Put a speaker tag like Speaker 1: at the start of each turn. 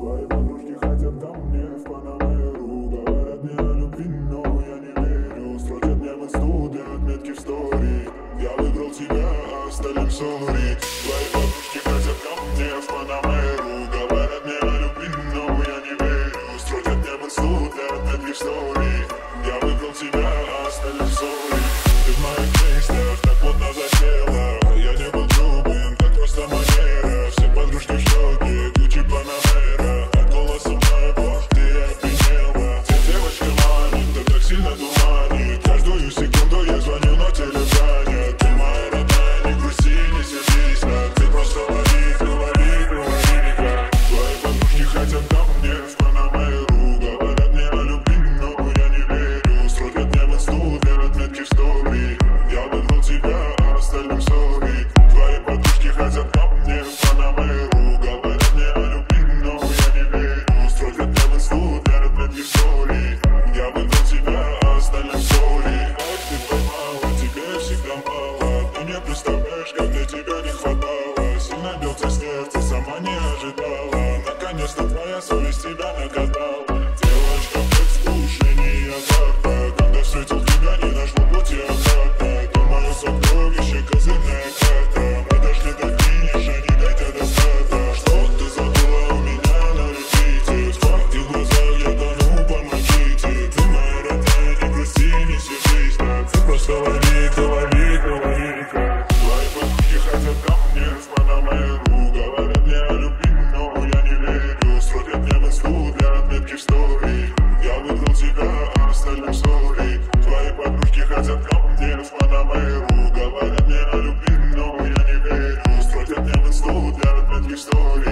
Speaker 1: Твои подружки хотят ко мне в Панамеру. Говорят мне о любви, но я не верю. Строчат мне в инсту, делают метки в стори. Я выбрал тебя, а остальным сори. Твои подружки хотят ко мне в Панамеру. Говорят мне о любви, но я не верю. Строчат мне в инсту, делают метки в стори. Я выбрал тебя, а остальным сори. Ты в моих мыслях так плотно засела. Я не был грубым, как просто манера. Все подружки в шоке, Гуччи Панамера. От голоса моего ты опьянела. Те девочка манит, ты так сильно дурманит. Каждую секунду я звоню, но теле занят. Ты моя родная, не грусти, не сердись так. Ты просто лови, никак. Твои подружки хотят ко мне в Панамеру. Говорят мне о любви, но я не верю. Строчат мне в инсту, делают метки в стори. Я выбрал тебя, а остальным сори. Твои подружки хотят ко мне в Панамеру. Говорят мне о любви, но я не верю. Строчат мне в инсту, делают метки в стори. Я выбрал тебя, а остальным сори. Как ты поймала, тебе всегда мало. Ты не представляешь, как мне тебя не хватало. Сильно бьется сердце, сама не ожидала. Наконец-то твоя совесть тебя накатала. Девочка в предвкушении азарта. Когда встретил тебя, не нашло пути обратно. Ты мое сокровище, козырная карта. Мы дошли до финиша, не дойдя до старта. Что ты забыла у меня на репите? В твоих глазах я тону, помогите. Ты моя родная, не грусти, не сердись так. Ты просто лови, река. Твои подружки хотят ко мне в Панамеру. Говорят мне о любви, но я не верю. Строчат мне в инсту, делают метки в стори. Я выбрал тебя, а остальным сори. Твои подружки хотят ко мне в Панамеру. Говорят мне о любви, но я не верю. Строчат мне в инсту, делают метки в стори.